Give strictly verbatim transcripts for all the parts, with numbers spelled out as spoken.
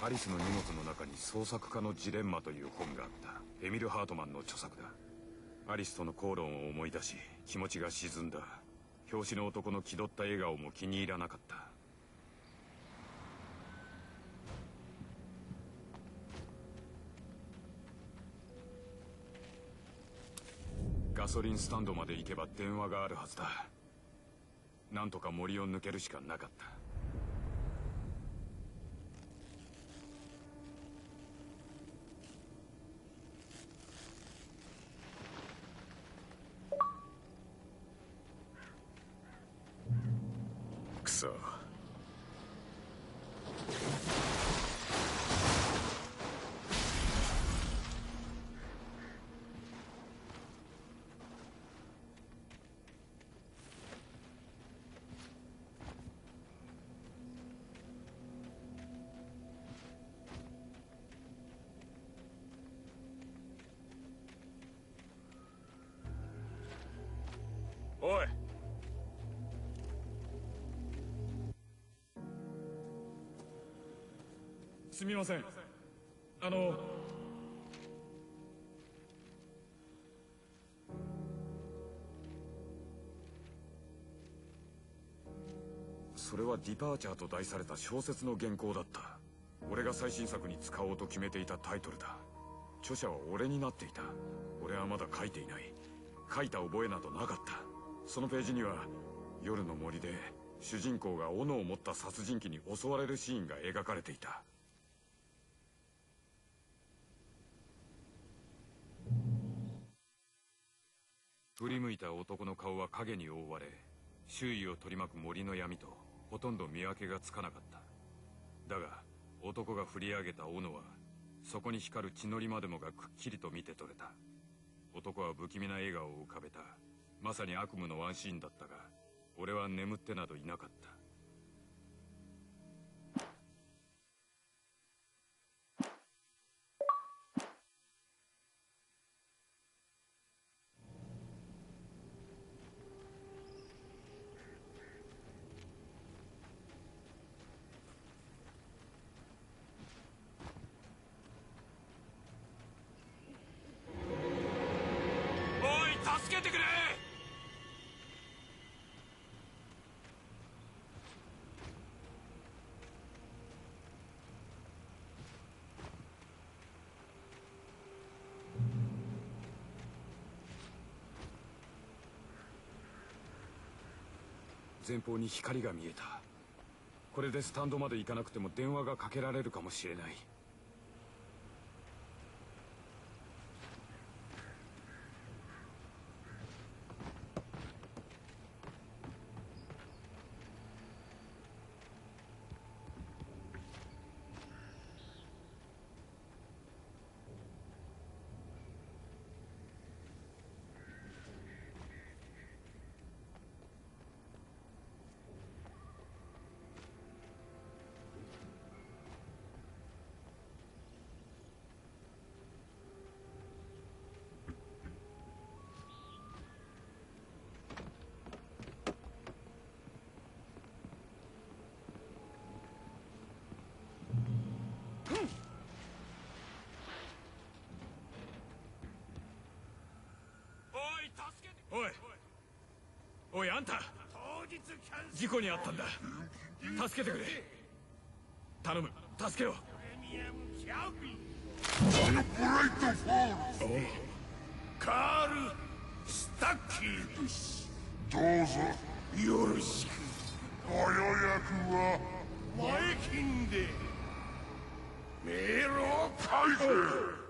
アリスの荷物の中に創作家のジレンマという本があった。エミル・ハートマンの著作だ。アリスとの口論を思い出し気持ちが沈んだ。表紙の男の気取った笑顔も気に入らなかった。ガソリンスタンドまで行けば電話があるはずだ。なんとか森を抜けるしかなかった。くそ。おい。すみません。あのそれはディパーチャーと題された小説の原稿だった。俺が最新作に使おうと決めていたタイトルだ。著者は俺になっていた。俺はまだ書いていない。書いた覚えなどなかった。そのページには夜の森で主人公が斧を持った殺人鬼に襲われるシーンが描かれていた。振り向いた男の顔は影に覆われ、周囲を取り巻く森の闇とほとんど見分けがつかなかった。だが男が振り上げた斧はそこに光る血のりまでもがくっきりと見て取れた。男は不気味な笑顔を浮かべた。まさに悪夢のワンシーンだったが、俺は眠ってなどいなかった。助けてくれ！前方に光が見えた。これでスタンドまで行かなくても電話がかけられるかもしれない。おいおい、あんた事故に遭ったんだ。助けてくれ。頼む、助けろ。 カール・スタッキー、どうぞよろしく。ご予約は前金で迷路を返せ。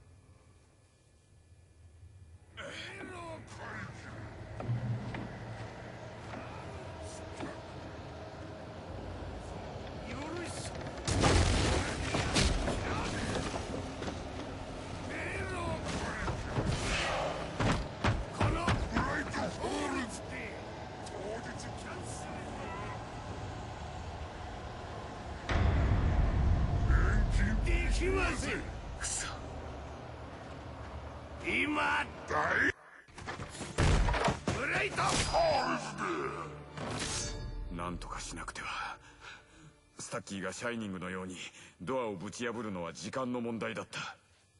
くそ。 今だいブレイトフォールズ。 なんとかしなくては。 タッキーがシャイニングのようにドアをぶち破るのは時間の問題だった。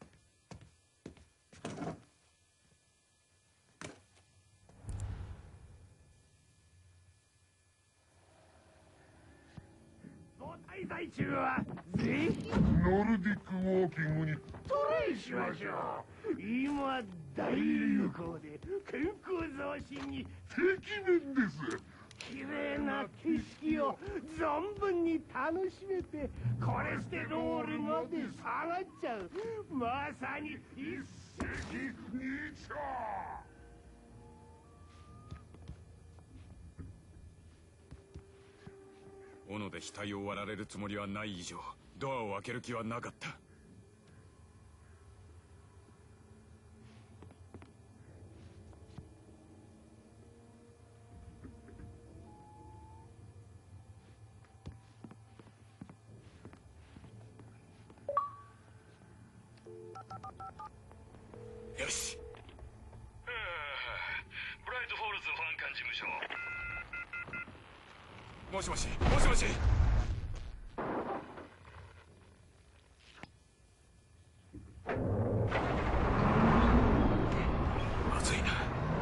滞在中はぜひノルディックウォーキングにトライしましょう。今大流行で健康増進に適便です。綺麗な景色を存分に楽しめてコレステロールまで下がっちゃう、まさに一石二鳥。 斧で額を割られるつもりはない以上、ドアを開ける気はなかった。よし。 ブライトフォールズ保安官事務所。 もしもし、もしもし。まずいな。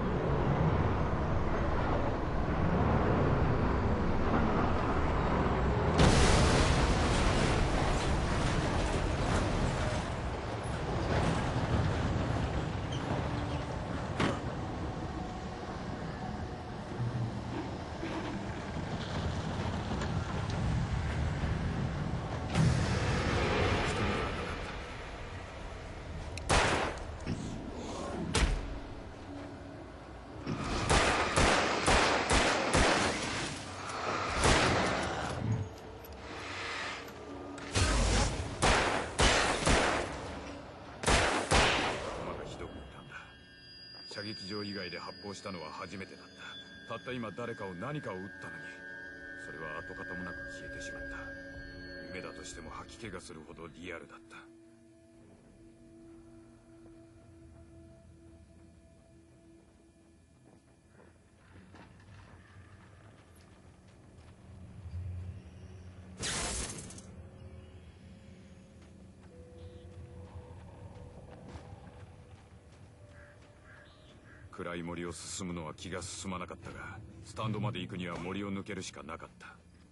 射撃場以外で発砲したのは初めてだった。たった今誰かを何かを撃ったのに、それは跡形もなく消えてしまった。夢だとしても吐き気がするほどリアルだった。暗い森を進むのは気が進まなかったが、スタンドまで行くには森を抜けるしかなかった。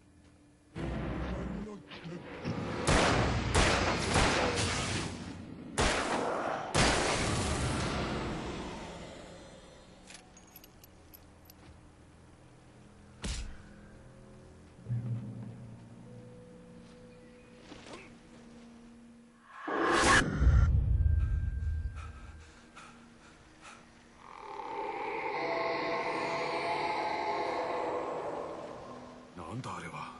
なんだあれは。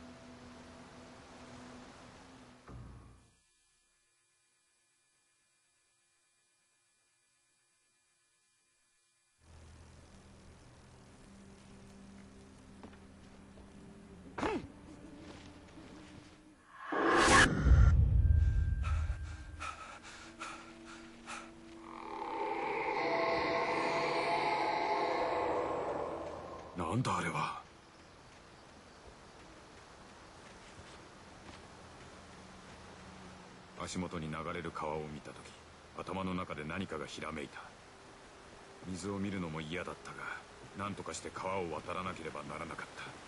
なんだあれは。足元に流れる川を見た時、頭の中で何かがひらめいた。水を見るのも嫌だったが、何とかして川を渡らなければならなかった。